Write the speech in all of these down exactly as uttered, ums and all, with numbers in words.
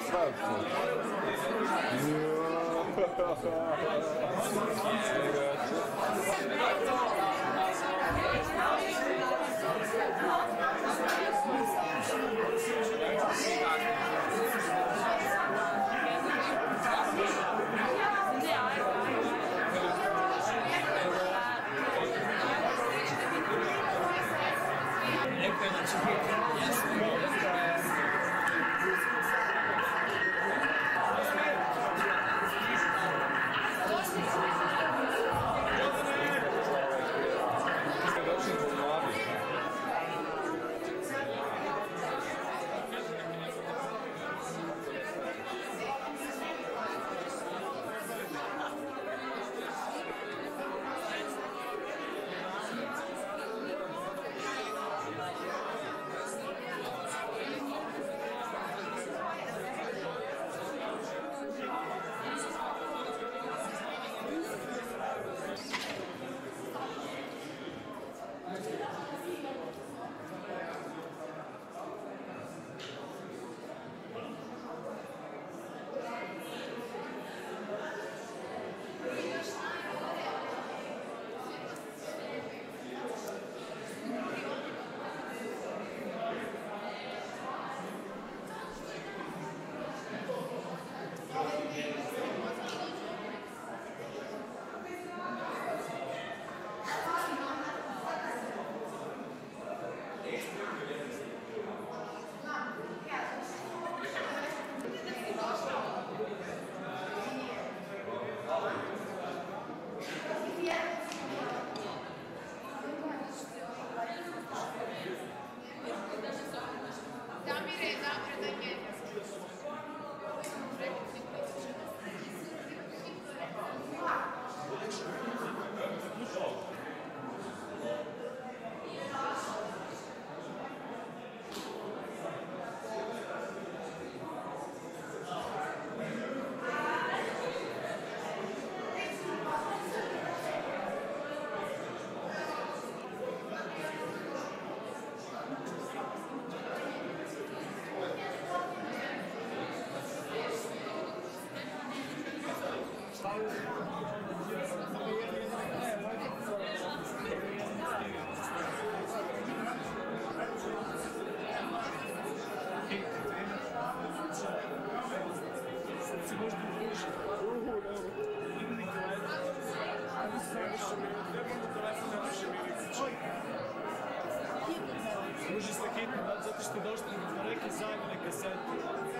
Može se hitno, zato što došli smo rekli zamjene kasete.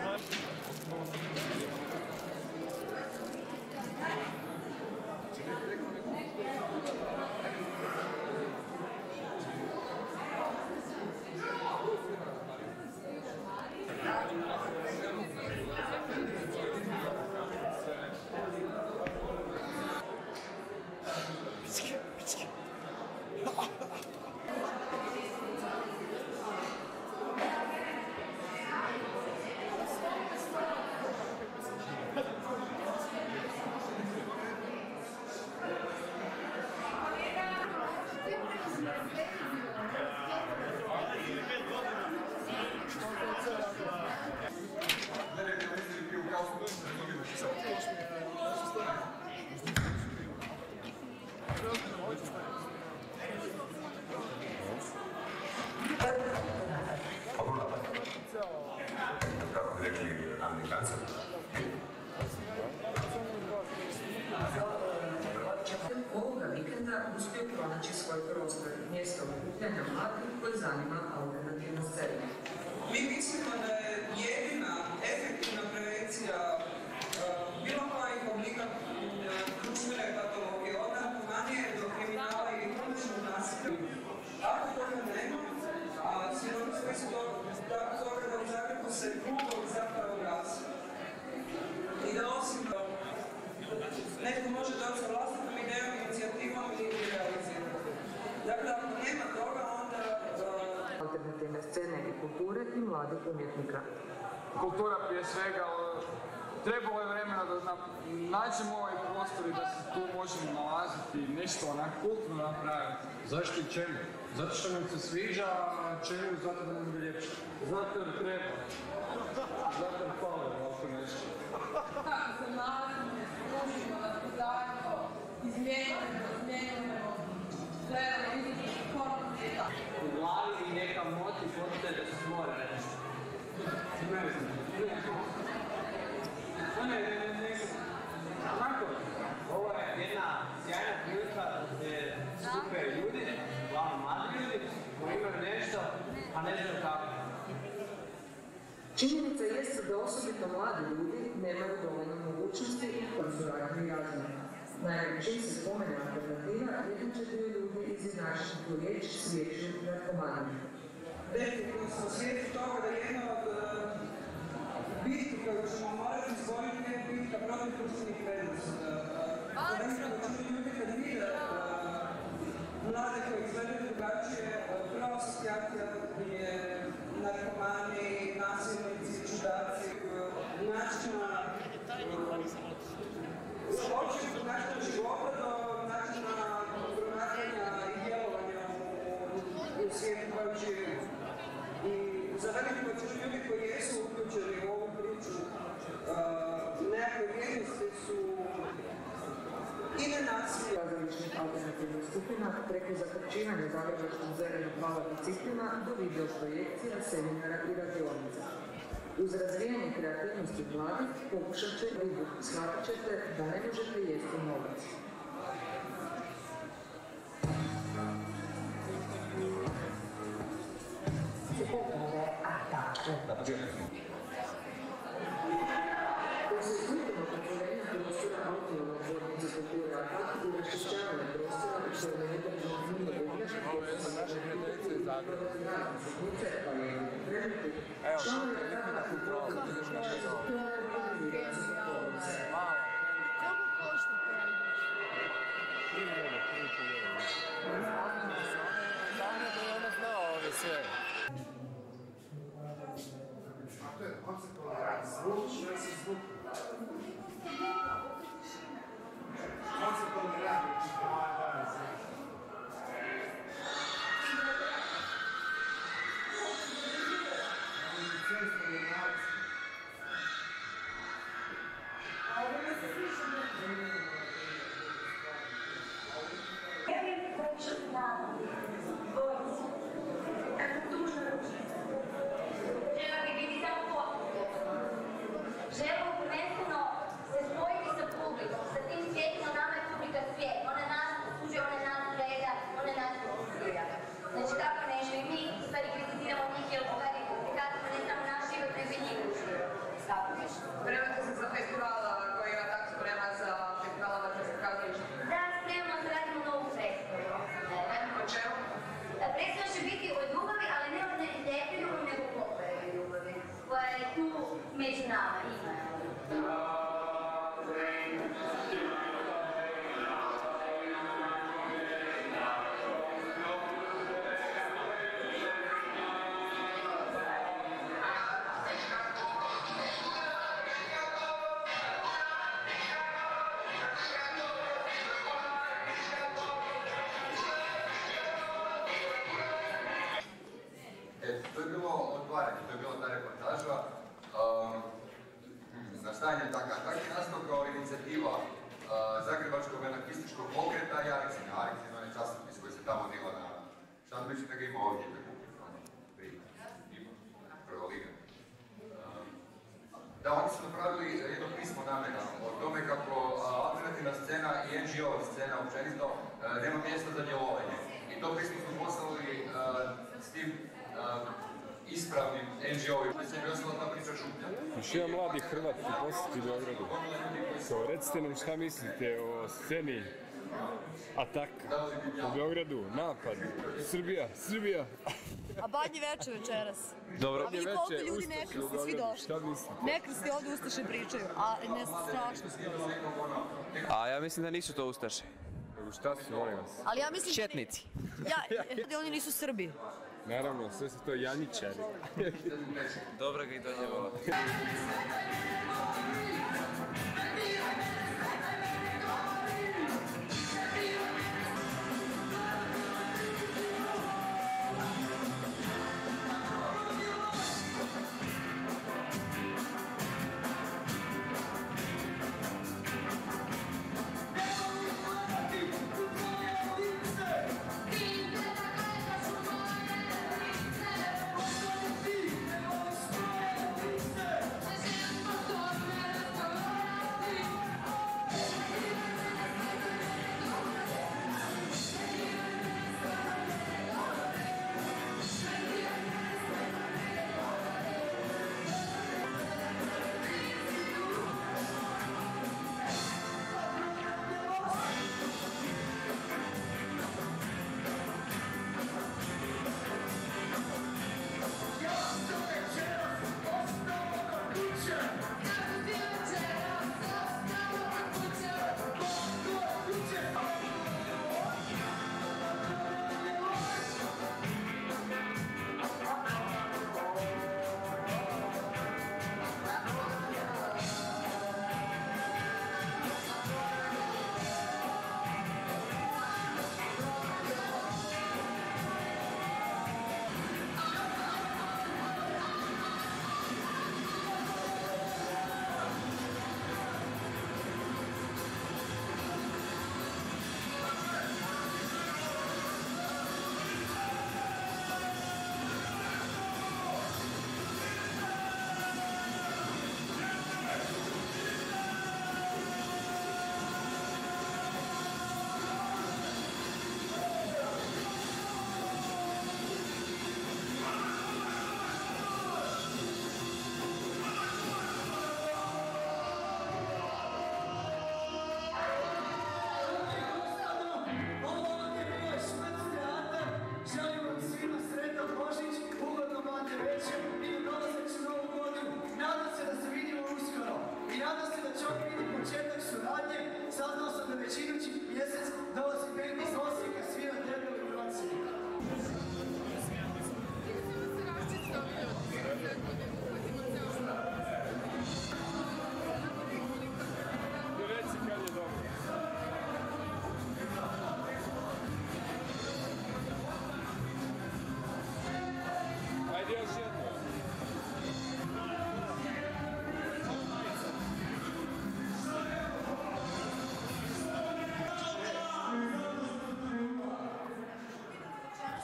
Kako bi rekli Amerikanci? Ovoga vikenda uspio pronaći svoj prostor, mjesto okupljanja mladih koje zanima alternativna scena. Mi mislimo da je jedina efektivna prevencija uh, bilo kojih oblika društvene patologije, od narkomanije do kriminala i uličnog nasilja. Ako toga nema, a svjedoci smo se tako toga da u Zagrebu se klubovi zapravo gasi. I da osim netko može doći sa vlastitom idejom, inicijativom i realizirati. Dakle, ako nema toga, onda... Uh... Alternativne scene i kulture i mladih umjetnika. Kultura prije svega, trebalo je vremena da nađemo ovaj prostor i da se tu možemo nalaziti, nešto onako kulturno napraviti. Zašto i čemu? Zato što nam se sviđa, a čemu? Zato da nam je ljepše. Zato jer treba. Zato jer hvala. tako nešto. Kako se nalazimo, služimo, da smo zajedno, izmijenjamo, izmijenjamo, gledamo, izmijenjamo, korak svijeta. U glavi i neka motiv postoje da se mora reći. Ne znam, ne, ne, ne, ne, onako, ovo je jedna sjajna prilika da se skupaju ljudi, uglavnom mladi ljudi, koji imaju nešto, a ne znaju kako. Činjenica jeste da osobito mladi ljudi nemaju dovoljno mogućnosti i suradnje i razvoja. Naime, čim se spomene alternativa, jedan će dio ljudi izjednačiti tu riječ s riječju narkomanije. Definitivno smo svijesti toga da jedna od bitki koju ćemo morati izboriti je bitka protiv društvenih vrednosti. Velika većina ljudi kad vide mlade koji izgledaju drugačije, prva asocijacija je narkomani, nasilnici, čudaci, načina uopće načina života do načina promatranja i djelovanja u svijetu koji živimo. I za veliku većinu ljudi koji jesu uključeni u ovu priču, nekakve vrijednosti su i nenasilje. Različnih alternativnih skupina preko zaključivanja zagrebačkog zeleno-plava biciklima do video projekcija, seminara i radionica. Uz razvijanje kreativnosti mladih pokušat će ribu. Shvatit ćete da ne možete jesti novac. Osim kulturnog preporenja prostora autonomnog vodnice kulture Atak i raščišćavanja prostora u što je nedavno nije uvješće koje su naše prijateljice iz Zagreba. Sutnice, pa je predmeti, članovi Ataka u protiv države za to organizacije police. Koliko košta to? tri milijuna, tri milijuna. Zavne da je ona znala ove sve. To je konceptualni zvuk, versus zvuk. Konceptualni rad, što moja dana zvuk. Želimo prvenstveno se spojiti sa publikom, sa tim svijetima, nama je publika svijet. Ona nas poslužuje, ona nas gleda, ona nas poslužuje. Znači tako nešto i mi stvari kritiziramo njih jer pogledaj komunikaciju, ne samo naš život, nego i njihov život. Tako nešto. Spremate se za festival koji ima tako sprema za festival Amaterskog kazališta? Da, spremamo se, radimo novu predstavu. O čemu? Predstava će biti o ljubavi, ali ne od lijepe ljubavi, nego pokojne ljubavi, koja je tu među nama, ima. To je bilo otvaranje, to je bila ta reportaža. Um, Nastajanje taka, tak je nastao kao inicijativa uh, Zagrebačkog anarhističkog pokreta i Arikcina. Arikcina je časopis koji se tamo dila na Šandoviću, da ga ima ovdje, prije, ima, prva liga. Um, da, oni su napravili jedno pismo namjena o tome kako uh, alternativna scena i en ge o scena općenito uh, nema mjesta za djelovanje. I to pismo smo poslali uh, s tim uh, ispravnim en ge ovim, da se mi ostala ta priča šuplja. Još jedan mladi Hrvat u posjeti Beogradu. So, recite nam šta mislite o sceni Ataka u Beogradu, napad, Srbija, Srbija. A badnje veče večeras. Dobro. A vidi koliko ljudi nekrsti, svi došli. Šta mislite? Nekrsti ovdje Ustaše pričaju, a ne strašno. A ja mislim da nisu to Ustaše. Šta su, molim vas? Ali ja mislim... Četnici. Ja, oni nisu Srbi. Naravno, sve su to janjičari. Dobro ga i donijevalo.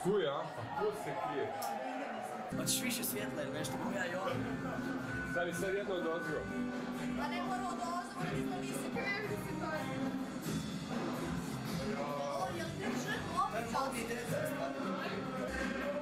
Tu ja? A tu se krije. Hoćeš više svjetla ili nešto, mogu ja i ovo. Stavi sad jedno od ozgo. Pa ne mora od ozgo, nisam nisi krevni si to je. Ovo je li ti žrtvo opičao? Mogu i deset staviti.